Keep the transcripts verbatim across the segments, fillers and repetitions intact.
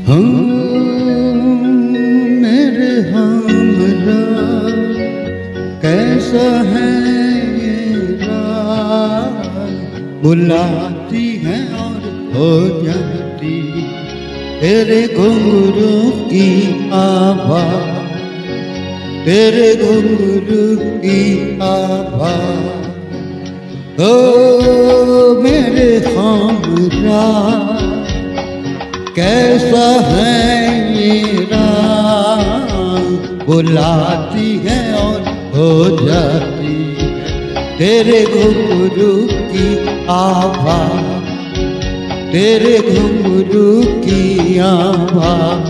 हाँ मेरे हमरा कैसा है ये रात, बुलाती है और हो जाती तेरे घुंघरू की आवाज़, तेरे घुंघरू की आवाज़। ओ मेरे हमरा कैसा है ये रात, बुलाती है और हो जाती तेरे घुंघरू की आवाज़, तेरे घुंघरू की आवाज़।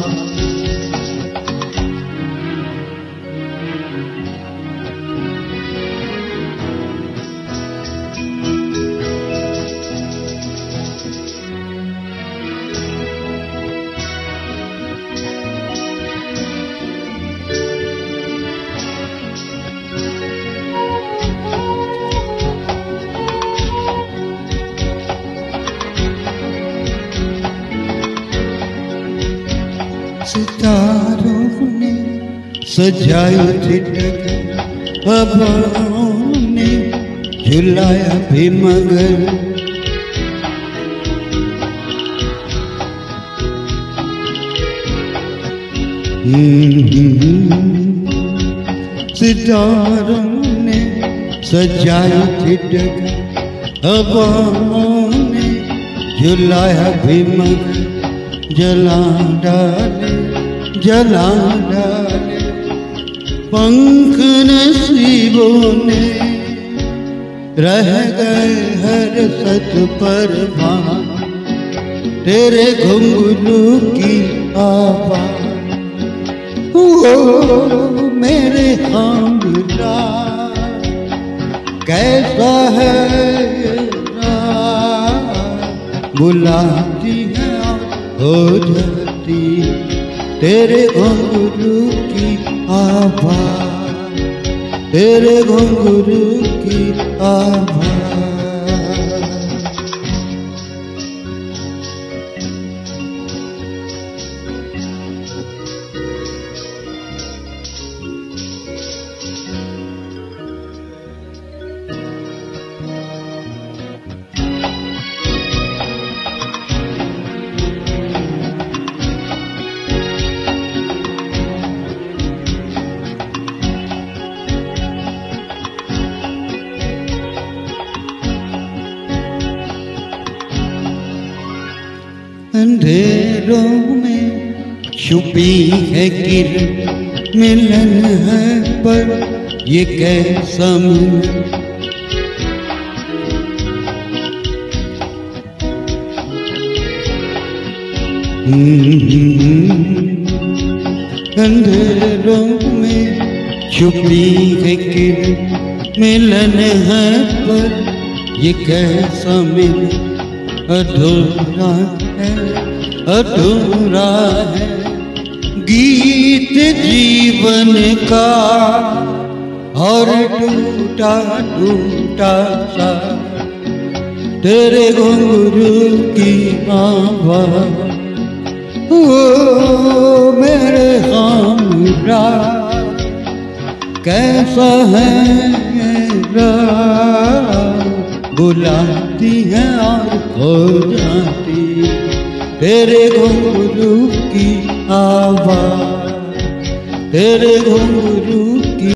सितारों ने सजाई थी डगर, हवाओं ने झुलाया भी मगर, सितारों ने सजाई थी डगर, हवाओं ने झुलाया भी मगर, जला डाले जला डाले पंख नसीबों ने, रह गए हर सत पर वहाँ तेरे घुंघरू की आवाज़। ओ मेरे हमरा कैसा है रात, बुलाती है हो जाती तेरे घुंघरू की आवाज़, तेरे घुंघरू की आवाज़। अंधेरों में छुपी है किरण, मिलन है पर ये कैसा मिलन। अंधेरों में छुपी है किरण, मिलन है पर ये कैसा मिलन। अधूरा है अधूरा है गीत जीवन का, और टूटा टूटा सा तेरे घुंघरू की आवाज़। ओ मेरे हमरा कैसा है रात, बुलाती है और खो जाती तेरे घुंघरू की आवाज़, तेरे घुंघरू